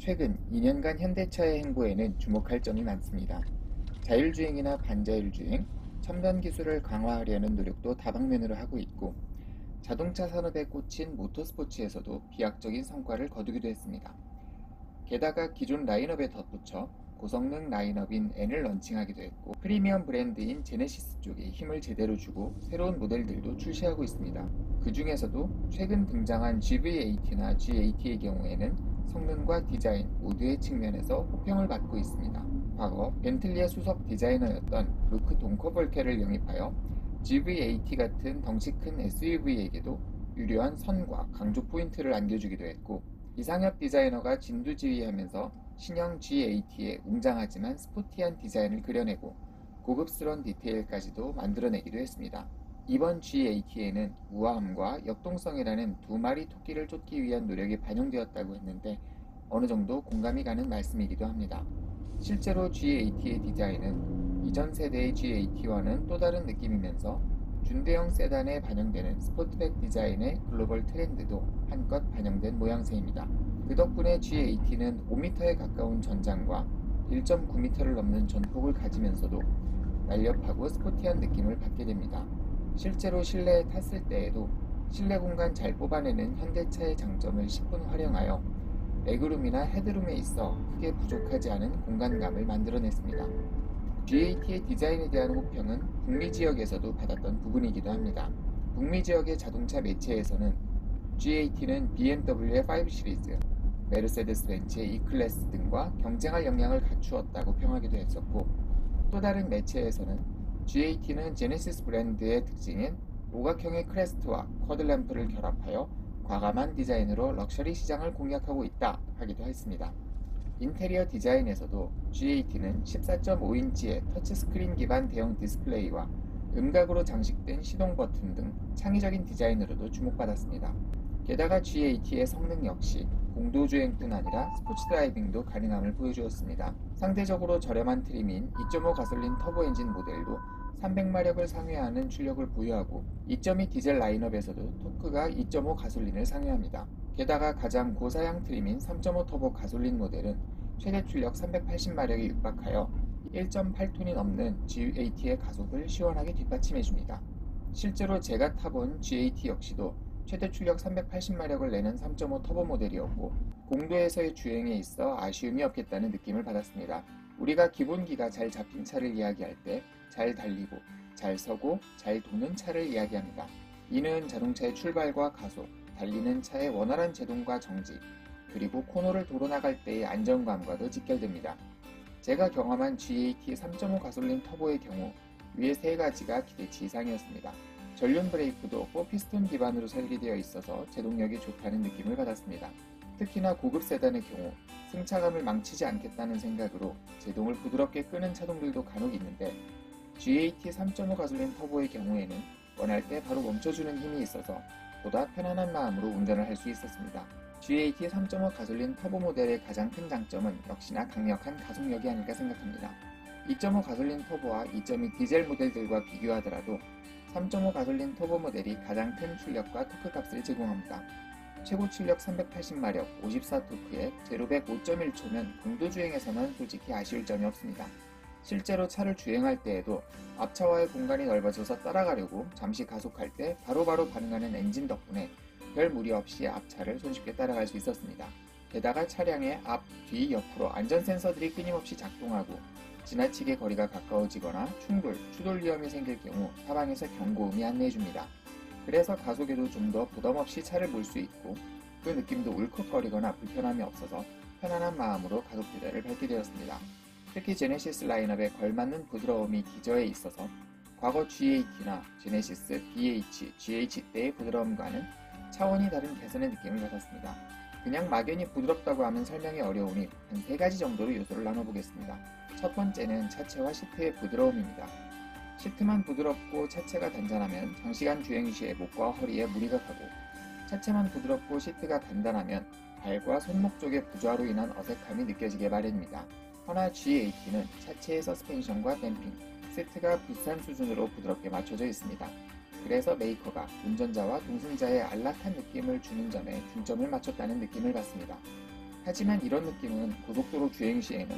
최근 2년간 현대차의 행보에는 주목할 점이 많습니다. 자율주행이나 반자율주행, 첨단 기술을 강화하려는 노력도 다방면으로 하고 있고, 자동차 산업에 꽂힌 모터스포츠에서도 비약적인 성과를 거두기도 했습니다. 게다가 기존 라인업에 덧붙여 고성능 라인업인 N을 런칭하기도 했고, 프리미엄 브랜드인 제네시스 쪽에 힘을 제대로 주고 새로운 모델들도 출시하고 있습니다. 그 중에서도 최근 등장한 GV80나 G80의 경우에는 성능과 디자인 모두의 측면에서 호평을 받고 있습니다. 과거 벤틀리의 수석 디자이너였던 루크 동커볼케를 영입하여 GV80 같은 덩치 큰 SUV에게도 유려한 선과 강조 포인트를 안겨주기도 했고, 이상엽 디자이너가 진두지휘하면서 신형 G80의 웅장하지만 스포티한 디자인을 그려내고 고급스러운 디테일까지도 만들어내기도 했습니다. 이번 G80에는 우아함과 역동성이라는 두 마리 토끼를 쫓기 위한 노력이 반영되었다고 했는데 어느 정도 공감이 가는 말씀이기도 합니다. 실제로 G80의 디자인은 이전 세대의 G80와는 또 다른 느낌이면서 준대형 세단에 반영되는 스포트백 디자인의 글로벌 트렌드도 한껏 반영된 모양새입니다. 그 덕분에 G80는 5m에 가까운 전장과 1.9m를 넘는 전폭을 가지면서도 날렵하고 스포티한 느낌을 받게 됩니다. 실제로 실내에 탔을 때에도 실내 공간 잘 뽑아내는 현대차의 장점을 10분 활용하여 레그룸이나 헤드룸에 있어 크게 부족하지 않은 공간감을 만들어냈습니다. G80의 디자인에 대한 호평은 북미 지역에서도 받았던 부분이기도 합니다. 북미 지역의 자동차 매체에서는 G80는 BMW의 5 시리즈, 메르세데스 벤츠의 E클래스 등과 경쟁할 역량을 갖추었다고 평하기도 했었고, 또 다른 매체에서는 G80는 제네시스 브랜드의 특징인 오각형의 크레스트와 쿼드램프를 결합하여 과감한 디자인으로 럭셔리 시장을 공략하고 있다 하기도 했습니다. 인테리어 디자인에서도 G80는 14.5인치의 터치스크린 기반 대형 디스플레이와 음각으로 장식된 시동 버튼 등 창의적인 디자인으로도 주목받았습니다. 게다가 G80의 성능 역시 공도주행뿐 아니라 스포츠 드라이빙도 가능함을 보여주었습니다. 상대적으로 저렴한 트림인 2.5 가솔린 터보 엔진 모델도 300마력을 상회하는 출력을 보유하고 2.2 디젤 라인업에서도 토크가 2.5 가솔린을 상회합니다. 게다가 가장 고사양 트림인 3.5 터보 가솔린 모델은 최대 출력 380마력에 육박하여 1.8톤이 넘는 G80의 가속을 시원하게 뒷받침해줍니다. 실제로 제가 타본 G80 역시도 최대 출력 380마력을 내는 3.5 터보 모델이었고 공도에서의 주행에 있어 아쉬움이 없겠다는 느낌을 받았습니다. 우리가 기본기가 잘 잡힌 차를 이야기할 때 잘 달리고 잘 서고 잘 도는 차를 이야기합니다. 이는 자동차의 출발과 가속, 달리는 차의 원활한 제동과 정지, 그리고 코너를 도로 나갈 때의 안정감과도 직결됩니다. 제가 경험한 G80 3.5 가솔린 터보의 경우 위에 세 가지가 기대치 이상이었습니다. 전륜 브레이크도 4피스톤 기반으로 설계되어 있어서 제동력이 좋다는 느낌을 받았습니다. 특히나 고급 세단의 경우 승차감을 망치지 않겠다는 생각으로 제동을 부드럽게 끄는 차종들도 간혹 있는데 G80 3.5 가솔린 터보의 경우에는 원할 때 바로 멈춰주는 힘이 있어서 보다 편안한 마음으로 운전을 할 수 있었습니다. G80 3.5 가솔린 터보 모델의 가장 큰 장점은 역시나 강력한 가속력이 아닐까 생각합니다. 2.5 가솔린 터보와 2.2 디젤 모델들과 비교하더라도 3.5 가솔린 터보 모델이 가장 큰 출력과 토크 값을 제공합니다. 최고 출력 380마력, 54토크에 제로백 5.1초면 공도주행에서는 솔직히 아쉬울 점이 없습니다. 실제로 차를 주행할 때에도 앞차와의 공간이 넓어져서 따라가려고 잠시 가속할 때 바로바로 반응하는 엔진 덕분에 별 무리 없이 앞차를 손쉽게 따라갈 수 있었습니다. 게다가 차량의 앞, 뒤, 옆으로 안전 센서들이 끊임없이 작동하고 지나치게 거리가 가까워지거나 충돌, 추돌 위험이 생길 경우 사방에서 경고음이 안내해줍니다. 그래서 가속에도 좀 더 부담 없이 차를 몰 수 있고 그 느낌도 울컥거리거나 불편함이 없어서 편안한 마음으로 가속 페달을 밟게 되었습니다. 특히 제네시스 라인업에 걸맞는 부드러움이 기저에 있어서 과거 G80나 제네시스 BH, GH 때의 부드러움과는 차원이 다른 개선의 느낌을 받았습니다. 그냥 막연히 부드럽다고 하면 설명이 어려우니 한 3가지 정도로 요소를 나눠보겠습니다. 첫 번째는 차체와 시트의 부드러움입니다. 시트만 부드럽고 차체가 단단하면 장시간 주행 시에 목과 허리에 무리가 가고, 차체만 부드럽고 시트가 단단하면 발과 손목 쪽의 부조화로 인한 어색함이 느껴지게 마련입니다. 허나 G80는 차체의 서스펜션과 댐핑, 시트가 비슷한 수준으로 부드럽게 맞춰져 있습니다. 그래서 메이커가 운전자와 동승자의 안락한 느낌을 주는 점에 중점을 맞췄다는 느낌을 받습니다. 하지만 이런 느낌은 고속도로 주행 시에는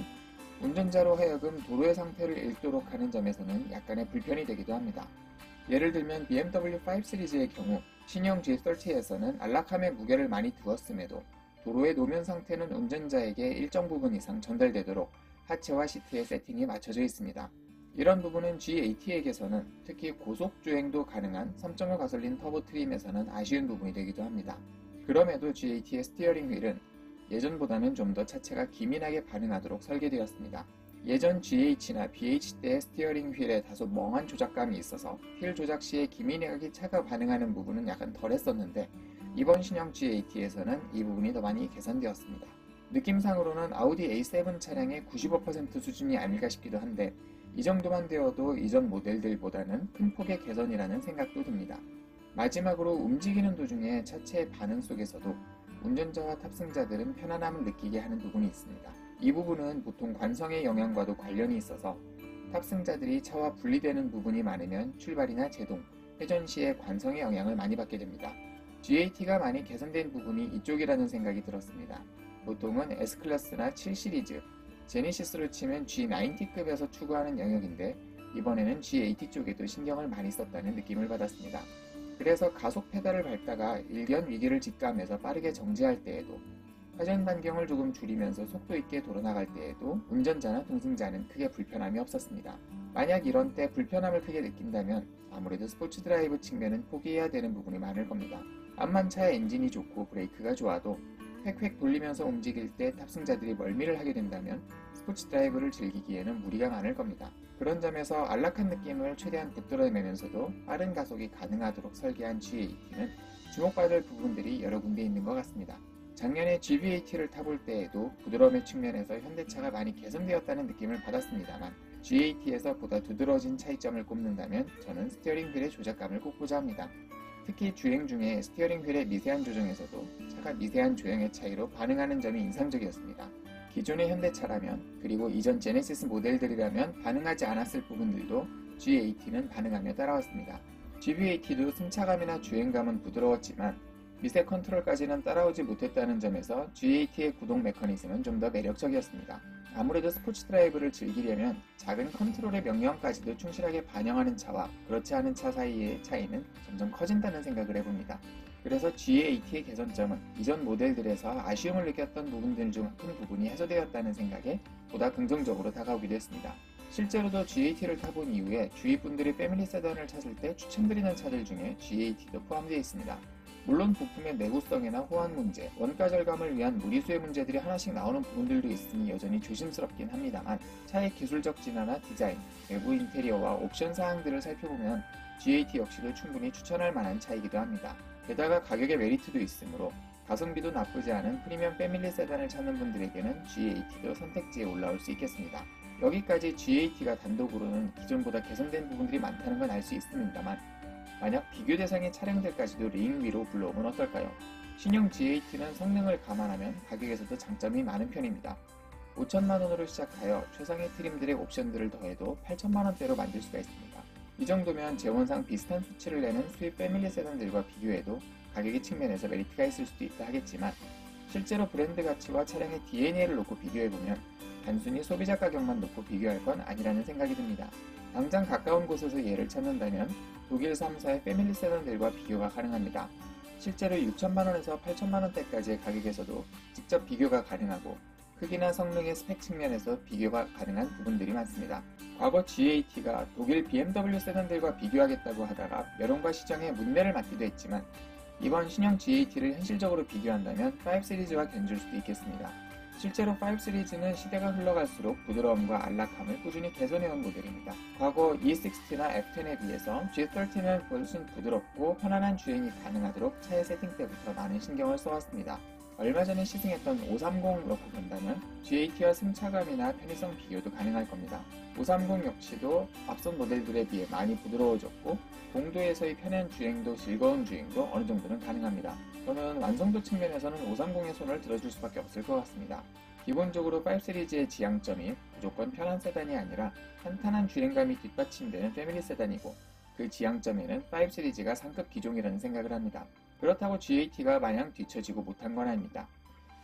운전자로 하여금 도로의 상태를 읽도록 하는 점에서는 약간의 불편이 되기도 합니다. 예를 들면 BMW 5 시리즈의 경우 신형 G30에서는 안락함에 무게를 많이 두었음에도 도로의 노면 상태는 운전자에게 일정 부분 이상 전달되도록 하체와 시트의 세팅이 맞춰져 있습니다. 이런 부분은 G80에게서는 특히 고속 주행도 가능한 3.5 가솔린 터보 트림에서는 아쉬운 부분이 되기도 합니다. 그럼에도 G80의 스티어링 휠은 예전보다는 좀 더 차체가 기민하게 반응하도록 설계되었습니다. 예전 GH나 BH 때의 스티어링 휠에 다소 멍한 조작감이 있어서 휠 조작 시에 기민하게 차가 반응하는 부분은 약간 덜했었는데 이번 신형 G80에서는 이 부분이 더 많이 개선되었습니다. 느낌상으로는 아우디 A7 차량의 95% 수준이 아닐까 싶기도 한데 이 정도만 되어도 이전 모델들보다는 큰 폭의 개선이라는 생각도 듭니다. 마지막으로 움직이는 도중에 차체의 반응 속에서도 운전자와 탑승자들은 편안함을 느끼게 하는 부분이 있습니다. 이 부분은 보통 관성의 영향과도 관련이 있어서 탑승자들이 차와 분리되는 부분이 많으면 출발이나 제동, 회전 시에 관성의 영향을 많이 받게 됩니다. G80가 많이 개선된 부분이 이쪽이라는 생각이 들었습니다. 보통은 S클래스나 7 시리즈, 제니시스로 치면 G90급에서 추구하는 영역인데 이번에는 G80 쪽에도 신경을 많이 썼다는 느낌을 받았습니다. 그래서 가속 페달을 밟다가 일견 위기를 직감해서 빠르게 정지할 때에도 회전 반경을 조금 줄이면서 속도 있게 돌아나갈 때에도 운전자나 동승자는 크게 불편함이 없었습니다. 만약 이런 때 불편함을 크게 느낀다면 아무래도 스포츠 드라이브 측면은 포기해야 되는 부분이 많을 겁니다. 암만 차의 엔진이 좋고 브레이크가 좋아도 획획 돌리면서 움직일 때 탑승자들이 멀미를 하게 된다면 스포츠 드라이브를 즐기기에는 무리가 많을 겁니다. 그런 점에서 안락한 느낌을 최대한 붙들어내면서도 빠른 가속이 가능하도록 설계한 G80는 주목받을 부분들이 여러 군데 있는 것 같습니다. 작년에 GV80를 타볼 때에도 부드러움의 측면에서 현대차가 많이 개선되었다는 느낌을 받았습니다만 G80에서 보다 두드러진 차이점을 꼽는다면 저는 스티어링 휠의 조작감을 꼽고자 합니다. 특히 주행 중에 스티어링 휠의 미세한 조정에서도 차가 미세한 조향의 차이로 반응하는 점이 인상적이었습니다. 기존의 현대차라면 그리고 이전 제네시스 모델들이라면 반응하지 않았을 부분들도 G80는 반응하며 따라왔습니다. GV80도 승차감이나 주행감은 부드러웠지만 미세 컨트롤까지는 따라오지 못했다는 점에서 G80의 구동 메커니즘은 좀 더 매력적이었습니다. 아무래도 스포츠 드라이브를 즐기려면 작은 컨트롤의 명령까지도 충실하게 반영하는 차와 그렇지 않은 차 사이의 차이는 점점 커진다는 생각을 해봅니다. 그래서 G80의 개선점은 이전 모델들에서 아쉬움을 느꼈던 부분들 중 큰 부분이 해소되었다는 생각에 보다 긍정적으로 다가오기도 했습니다. 실제로도 G80를 타본 이후에 주위 분들이 패밀리 세단을 찾을 때 추천드리는 차들 중에 G80도 포함되어 있습니다. 물론 부품의 내구성이나 호환 문제, 원가 절감을 위한 무리수의 문제들이 하나씩 나오는 부분들도 있으니 여전히 조심스럽긴 합니다만 차의 기술적 진화나 디자인, 외부 인테리어와 옵션 사항들을 살펴보면 G80 역시도 충분히 추천할 만한 차이기도 합니다. 게다가 가격의 메리트도 있으므로 가성비도 나쁘지 않은 프리미엄 패밀리 세단을 찾는 분들에게는 G80도 선택지에 올라올 수 있겠습니다. 여기까지 G80가 단독으로는 기존보다 개선된 부분들이 많다는 건 알 수 있습니다만 만약 비교 대상의 차량들까지도 링 위로 불러오면 어떨까요? 신형 G80는 성능을 감안하면 가격에서도 장점이 많은 편입니다. 5천만원으로 시작하여 최상의 트림들의 옵션들을 더해도 8천만원대로 만들 수가 있습니다. 이 정도면 재원상 비슷한 수치를 내는 수입 패밀리 세단들과 비교해도 가격의 측면에서 메리트가 있을 수도 있다 하겠지만 실제로 브랜드 가치와 차량의 DNA를 놓고 비교해보면 단순히 소비자 가격만 놓고 비교할 건 아니라는 생각이 듭니다. 당장 가까운 곳에서 예를 찾는다면 독일 3사의 패밀리 세단들과 비교가 가능합니다. 실제로 6천만원에서 8천만원대까지의 가격에서도 직접 비교가 가능하고 크기나 성능의 스펙 측면에서 비교가 가능한 부분들이 많습니다. 과거 G80가 독일 BMW 세단들과 비교하겠다고 하다가 여론과 시장에 문매를 맞기도 했지만 이번 신형 G80를 현실적으로 비교한다면 5 시리즈와 견줄 수도 있겠습니다. 실제로 5 시리즈는 시대가 흘러갈수록 부드러움과 안락함을 꾸준히 개선해온 모델입니다. 과거 E60나 F10에 비해서 G30는 훨씬 부드럽고 편안한 주행이 가능하도록 차의 세팅 때부터 많은 신경을 써왔습니다. 얼마 전에 시승했던 530 놓고 본다면 G80와 승차감이나 편의성 비교도 가능할 겁니다. 530 역시도 앞선 모델들에 비해 많이 부드러워졌고 공도에서의 편한 주행도 즐거운 주행도 어느 정도는 가능합니다. 저는 완성도 측면에서는 530의 손을 들어줄 수밖에 없을 것 같습니다. 기본적으로 5 시리즈의 지향점이 무조건 편한 세단이 아니라 탄탄한 주행감이 뒷받침되는 패밀리 세단이고 그 지향점에는 5 시리즈가 상급 기종이라는 생각을 합니다. 그렇다고 G80가 마냥 뒤처지고 못한 건 아닙니다.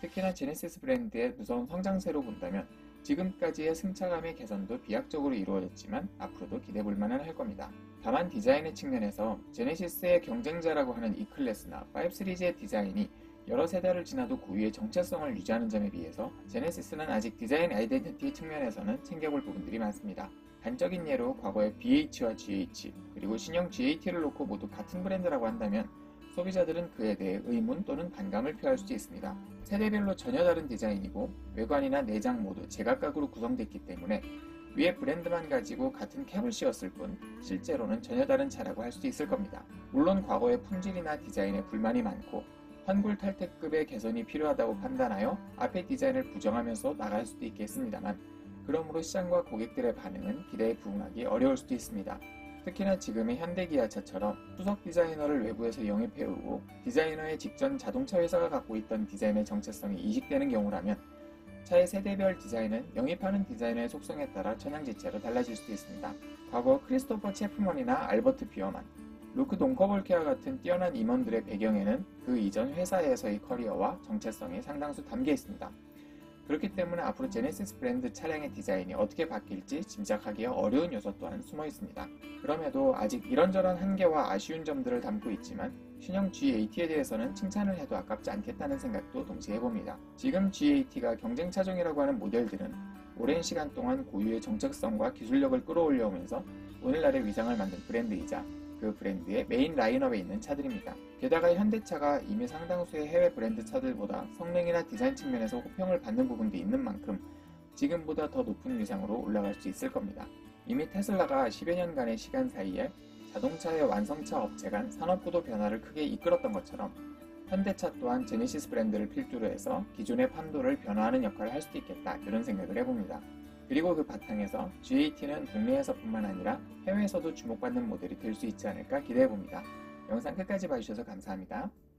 특히나 제네시스 브랜드의 무서운 성장세로 본다면 지금까지의 승차감의 개선도 비약적으로 이루어졌지만 앞으로도 기대해볼 만은 할 겁니다. 다만 디자인의 측면에서 제네시스의 경쟁자라고 하는 E클래스나 5 시리즈의 디자인이 여러 세대를 지나도 고유의 정체성을 유지하는 점에 비해서 제네시스는 아직 디자인 아이덴티티 측면에서는 챙겨볼 부분들이 많습니다. 단적인 예로 과거의 BH와 GH 그리고 신형 GAT를 놓고 모두 같은 브랜드라고 한다면 소비자들은 그에 대해 의문 또는 반감을 표할 수 있습니다. 세대별로 전혀 다른 디자인이고 외관이나 내장 모두 제각각으로 구성됐기 때문에 위에 브랜드만 가지고 같은 캡을 씌웠을 뿐 실제로는 전혀 다른 차라고 할 수 있을 겁니다. 물론 과거의 품질이나 디자인에 불만이 많고 환골 탈태급의 개선이 필요하다고 판단하여 앞의 디자인을 부정하면서 나갈 수도 있겠습니다만 그러므로 시장과 고객들의 반응은 기대에 부응하기 어려울 수도 있습니다. 특히나 지금의 현대기아차처럼 수석 디자이너를 외부에서 영입해오고 디자이너의 직전 자동차 회사가 갖고 있던 디자인의 정체성이 이식되는 경우라면 차의 세대별 디자인은 영입하는 디자이너의 속성에 따라 천양지차로 달라질 수도 있습니다. 과거 크리스토퍼 체프먼이나 알버트 비어만, 루크 동커볼케와 같은 뛰어난 임원들의 배경에는 그 이전 회사에서의 커리어와 정체성이 상당수 담겨 있습니다. 그렇기 때문에 앞으로 제네시스 브랜드 차량의 디자인이 어떻게 바뀔지 짐작하기 어려운 요소 또한 숨어 있습니다. 그럼에도 아직 이런저런 한계와 아쉬운 점들을 담고 있지만 신형 G80에 대해서는 칭찬을 해도 아깝지 않겠다는 생각도 동시에 해봅니다. 지금 G80가 경쟁 차종이라고 하는 모델들은 오랜 시간 동안 고유의 정체성과 기술력을 끌어올려오면서 오늘날의 위상을 만든 브랜드이자 그 브랜드의 메인 라인업에 있는 차들입니다. 게다가 현대차가 이미 상당수의 해외 브랜드 차들보다 성능이나 디자인 측면에서 호평을 받는 부분도 있는 만큼 지금보다 더 높은 위상으로 올라갈 수 있을 겁니다. 이미 테슬라가 10여 년간의 시간 사이에 자동차의 완성차 업체 간 산업구도 변화를 크게 이끌었던 것처럼 현대차 또한 제네시스 브랜드를 필두로 해서 기존의 판도를 변화하는 역할을 할 수도 있겠다 이런 생각을 해봅니다. 그리고 그 바탕에서 G80는 국내에서뿐만 아니라 해외에서도 주목받는 모델이 될 수 있지 않을까 기대해봅니다. 영상 끝까지 봐주셔서 감사합니다.